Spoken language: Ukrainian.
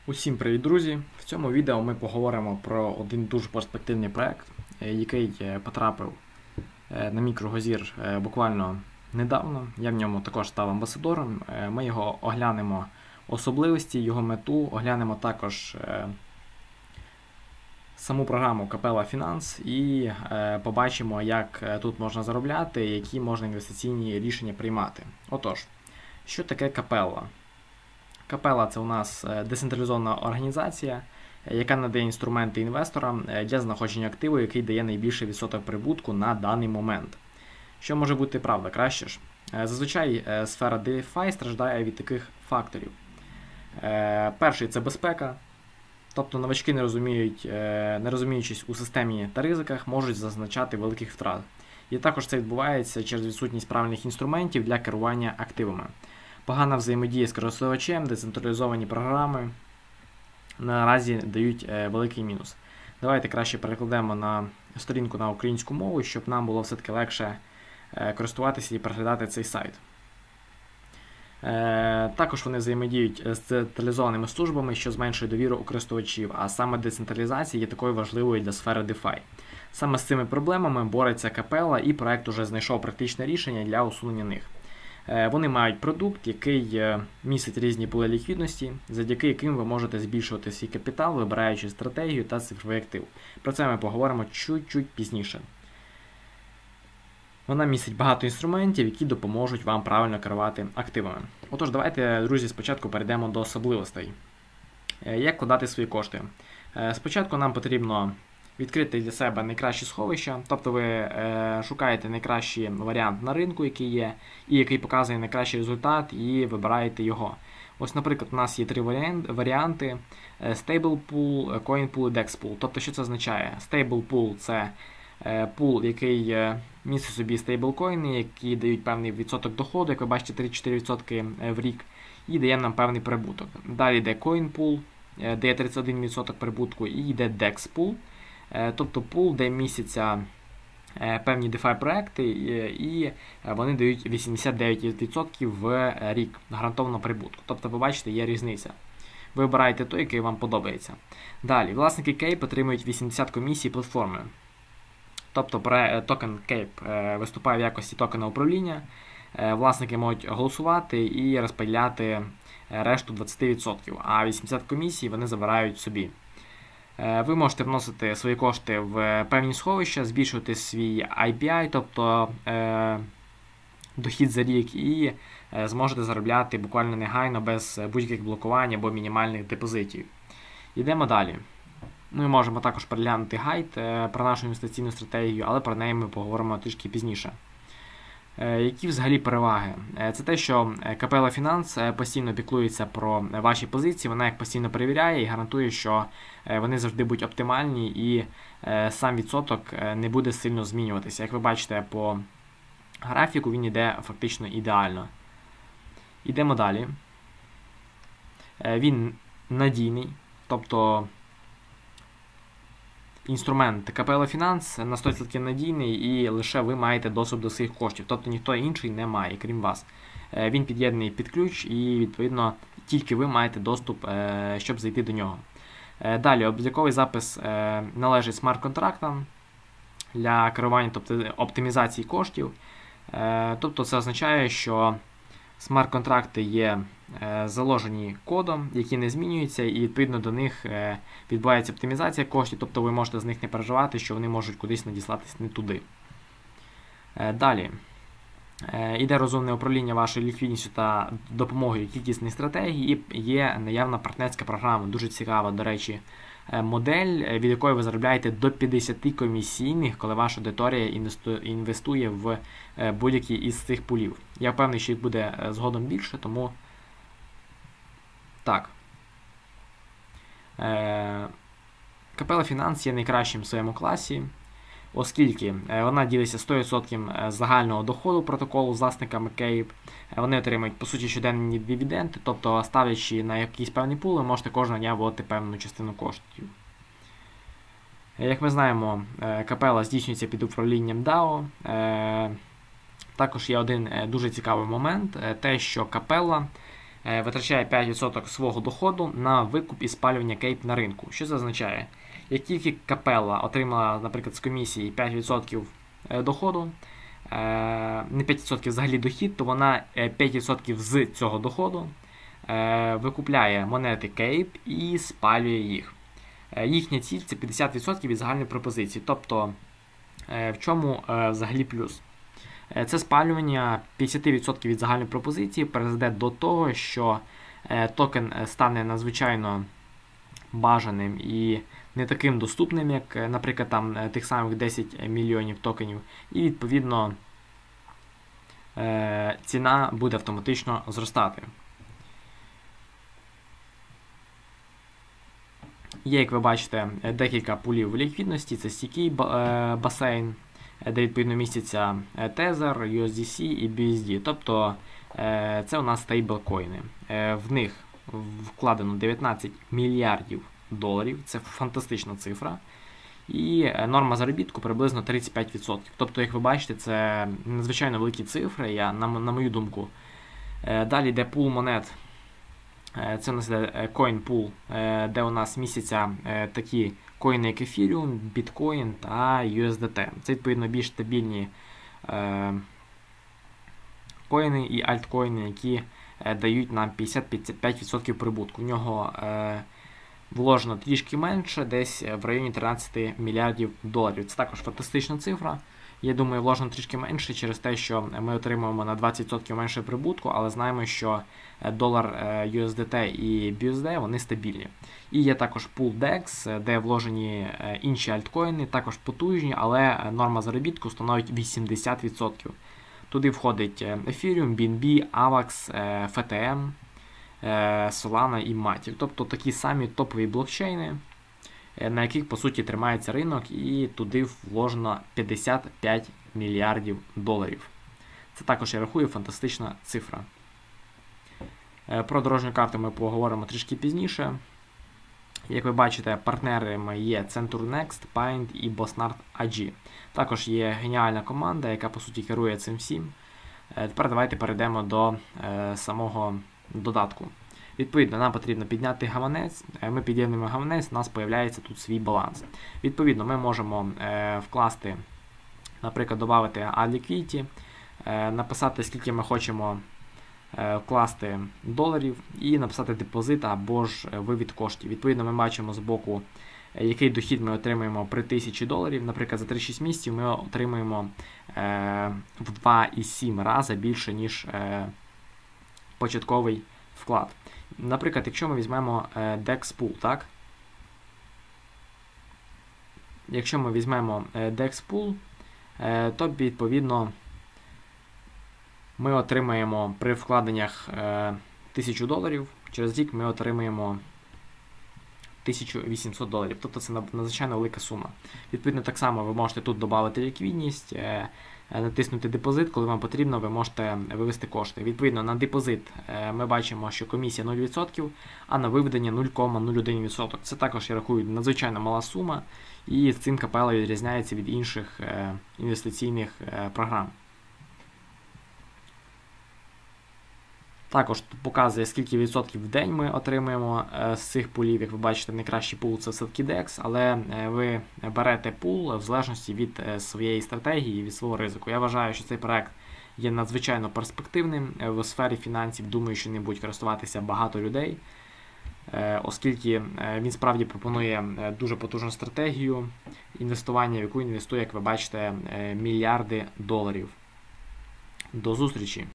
Усім привіт, друзі! В цьому відео ми поговоримо про один дуже перспективний проект, який потрапив на мій кругозір буквально недавно. Я в ньому також став амбасадором. Ми його оглянемо особливості, його мету, оглянемо також саму програму Capella Finance і побачимо, як тут можна заробляти, які можна інвестиційні рішення приймати. Отож, що таке Capella? Capella – це у нас децентралізована організація, яка надає інструменти інвесторам для знаходження активу, який дає найбільший відсоток прибутку на даний момент. Що може бути правда, краще ж? Зазвичай сфера DeFi страждає від таких факторів. Перший – це безпека. Тобто новачки, не розуміючись у системі та ризиках, можуть зазначати великих втрат. І також це відбувається через відсутність правильних інструментів для керування активами. Погана взаємодія з користувачем, децентралізовані програми наразі дають великий мінус. Давайте краще перекладемо на сторінку на українську мову, щоб нам було все-таки легше користуватися і переглядати цей сайт. Також вони взаємодіють з централізованими службами, що зменшує довіру у користувачів, а саме децентралізація є такою важливою для сфери DeFi. Саме з цими проблемами бореться Capella, і проект уже знайшов практичне рішення для усунення них. Вони мають продукт, який містить різні пули ліквідності, завдяки яким ви можете збільшувати свій капітал, вибираючи стратегію та цифровий актив. Про це ми поговоримо чуть-чуть пізніше. Вона містить багато інструментів, які допоможуть вам правильно керувати активами. Отож, давайте, друзі, спочатку перейдемо до особливостей. Як вкладати свої кошти? Спочатку нам потрібно відкрити для себе найкращі сховища, тобто ви шукаєте найкращий варіант на ринку, який є, і який показує найкращий результат, і вибираєте його. Ось, наприклад, у нас є три варіанти: Stable Pool, Coin Pool і DEX Pool. Тобто, що це означає? Stable Pool – це пул, який містить собі стейблкоїни, які дають певний відсоток доходу, як ви бачите, 3-4% в рік, і дає нам певний прибуток. Далі йде Coin Pool, дає 31% прибутку, і йде DEX Pool. Тобто пул, де містяться певні DeFi проекти, і вони дають 89% в рік гарантованого прибутку. Тобто, ви бачите, є різниця. Ви обираєте той, який вам подобається. Далі, власники Cape отримують 80 комісій платформи. Тобто токен Cape виступає в якості токена управління. Власники можуть голосувати і розподіляти решту 20%, а 80 комісій вони забирають собі. Ви можете вносити свої кошти в певні сховища, збільшувати свій IPI, тобто дохід за рік, і зможете заробляти буквально негайно, без будь-яких блокувань або мінімальних депозитів. Йдемо далі. Ми можемо також переглянути гайд про нашу інвестиційну стратегію, але про неї ми поговоримо трішки пізніше. Які взагалі переваги? Це те, що Capella Finance постійно піклується про ваші позиції, вона їх постійно перевіряє і гарантує, що вони завжди будуть оптимальні і сам відсоток не буде сильно змінюватися. Як ви бачите по графіку, він йде фактично ідеально. Йдемо далі. Він надійний, тобто інструмент Capella Finance на 100% надійний, і лише ви маєте доступ до своїх коштів, тобто ніхто інший не має, крім вас. Він під'єднаний під ключ, і відповідно тільки ви маєте доступ, щоб зайти до нього. Далі, обліковий запис належить смарт-контрактам для керування, тобто оптимізації коштів. Тобто це означає, що смарт-контракти є заложені кодом, які не змінюються, і відповідно до них відбувається оптимізація коштів, тобто ви можете з них не переживати, що вони можуть кудись надіслатись не туди. Далі. Іде розумне управління вашою ліквідністю та допомогою кількісних стратегій, і є наявна партнерська програма, дуже цікава, до речі, модель, від якої ви заробляєте до 50 комісійних, коли ваша аудиторія інвестує в будь-який із цих пулів. Я впевнений, що їх буде згодом більше, тому так. Capella Finance є найкращим в своєму класі, оскільки вона ділиться 100% загального доходу протоколу з власниками Cape. Вони отримують, по суті, щоденні дивіденди, тобто ставлячи на якісь певні пули, можете кожного дня вводити певну частину коштів. Як ми знаємо, Capella здійснюється під управлінням DAO. Також є один дуже цікавий момент, те, що Capella витрачає 5% свого доходу на викуп і спалювання кейп на ринку. Що це означає? Як тільки Капелла отримала, наприклад, з комісії 5% доходу, не 5% взагалі дохід, то вона 5% з цього доходу викупляє монети кейп і спалює їх. Їхня ціль – це 50% від загальної пропозиції. Тобто, в чому взагалі плюс? Це спалювання 50% від загальної пропозиції призведе до того, що токен стане надзвичайно бажаним і не таким доступним, як, наприклад, там тих самих 10 мільйонів токенів. І, відповідно, ціна буде автоматично зростати. Є, як ви бачите, декілька пулів ліквідності. Це стійкий басейн, де відповідно містяться Tether, USDC і BUSD. Тобто це у нас стейблкоїни. В них вкладено 19 мільярдів доларів. Це фантастична цифра. І норма заробітку приблизно 35%. Тобто, як ви бачите, це надзвичайно великі цифри, на мою думку. Далі йде пул монет. Це у нас йде coin pool, де у нас містяться такі коїни, як Ethereum, Bitcoin та USDT. Це, відповідно, більш стабільні коїни і альткоїни, які дають нам 55% прибутку. У нього вложено трішки менше, десь в районі 13 мільярдів доларів. Це також фантастична цифра. Я думаю, вложено трішки менше через те, що ми отримуємо на 20% менше прибутку, але знаємо, що долар USDT і BUSD, вони стабільні. І є також Pool DEX, де вложені інші альткоїни, також потужні, але норма заробітку становить 80%. Туди входить Ethereum, BNB, AVAX, FTM, Solana і Matic. Тобто такі самі топові блокчейни, на яких, по суті, тримається ринок, і туди вложено 55 мільярдів доларів. Це також, я рахую, фантастична цифра. Про дорожню карту ми поговоримо трішки пізніше. Як ви бачите, партнерами є CenturNext, Paint і Bosnard AG. Також є геніальна команда, яка, по суті, керує цим всім. Тепер давайте перейдемо до самого додатку. Відповідно, нам потрібно підняти гаманець. Ми під'єднуємо гаманець, у нас з'являється тут свій баланс. Відповідно, ми можемо вкласти, наприклад, додати Add Liquidity, написати, скільки ми хочемо вкласти доларів і написати депозит або ж вивід коштів. Відповідно, ми бачимо збоку, який дохід ми отримаємо при 1000 доларів. Наприклад, за 3-6 місяців ми отримаємо в 2,7 рази більше, ніж початковий вклад. Наприклад, якщо ми візьмемо DEX Pool, так? Якщо ми візьмемо DEX Pool, то, відповідно, ми отримаємо при вкладеннях 1000 доларів, через рік ми отримаємо 1800 доларів. Тобто це надзвичайно велика сума. Відповідно, так само ви можете тут додати ліквідність, натиснути депозит, коли вам потрібно, ви можете вивести кошти. Відповідно, на депозит ми бачимо, що комісія 0%, а на виведення 0,01%. Це також, я рахую, надзвичайно мала сума, і з цим Капелла відрізняється від інших інвестиційних програм. Також тут показує, скільки відсотків в день ми отримуємо з цих пулів. Як ви бачите, найкращий пул – це все-таки DEX, але ви берете пул в залежності від своєї стратегії, від свого ризику. Я вважаю, що цей проект є надзвичайно перспективним. В сфері фінансів, думаю, що ним будуть користуватися багато людей, оскільки він справді пропонує дуже потужну стратегію інвестування, в яку інвестує, як ви бачите, мільярди доларів. До зустрічі!